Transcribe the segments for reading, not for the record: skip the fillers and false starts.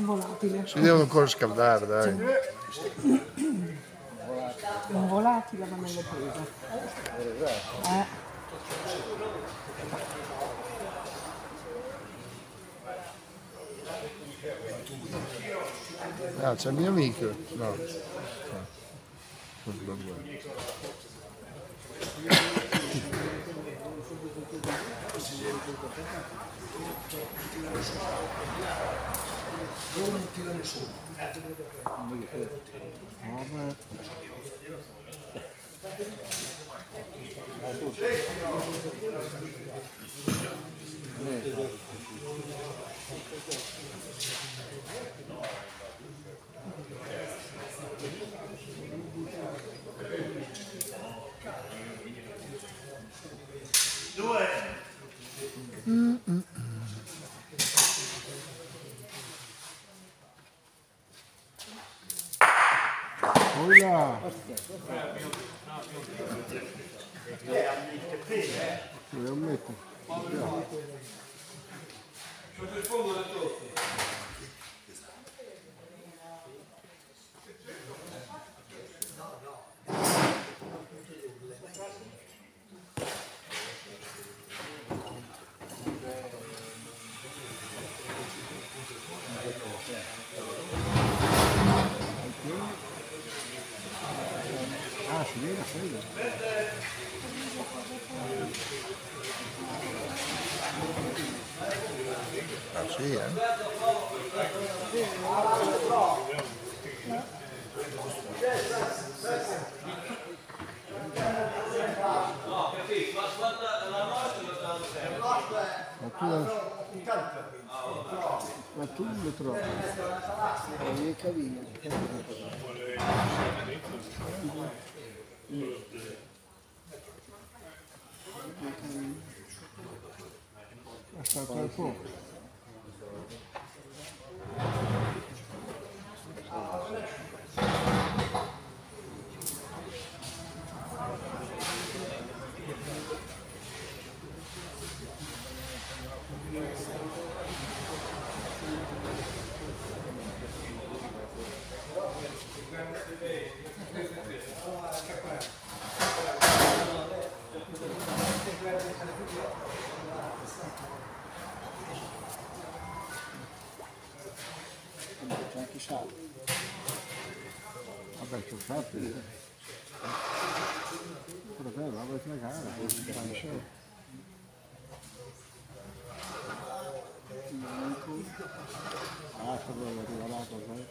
volatile. Si devono ancora scaldare, dai. Un volatile ma non l'ho preso. Ah, c'è il mio amico. No. Non tirano su. Hola. Lo metto. Ah, si vede, Ah, sì, Ma tu lo trovi? È carino. Aspetta un po'. C'è anche sale. Vabbè, c'ho fatto. Però bello, la vuoi fregare, ah, sta proprio regalato, sai?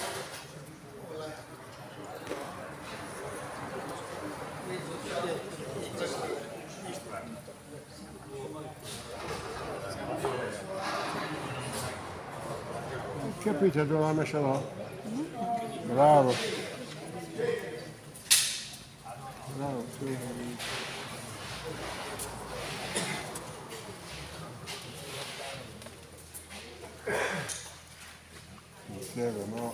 Capite dove la mescia là? Bravo. Bravo, sì. Non serve, no.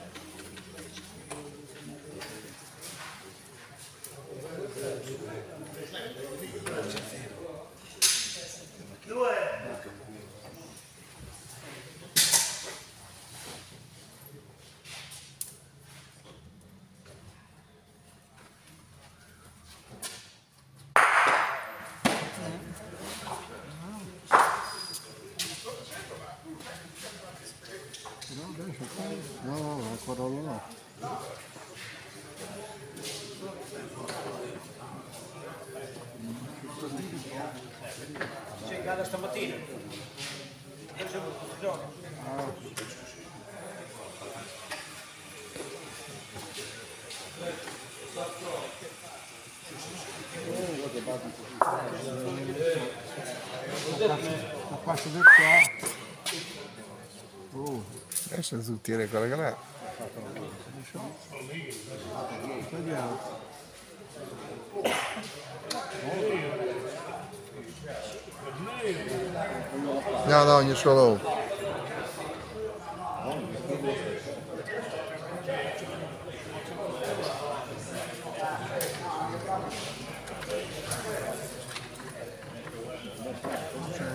No, adesso no, ancora no. C'è gara stamattina. La faccio di qua. Adesso tutti le cose là. No, no, ogni solo.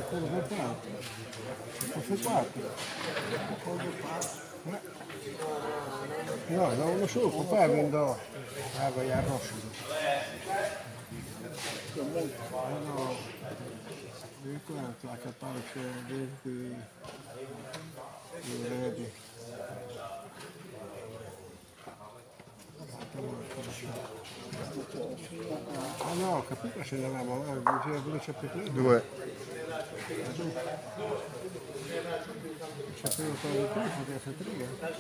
Quello che fa? Forse 4. No, da uno solo, poi vendo agua e arroz. No, di quanto la capace di ready. Ah no, ho capito se ne avevamo, dove c'è più. Due. C'è più un po' di tempo di essere tre.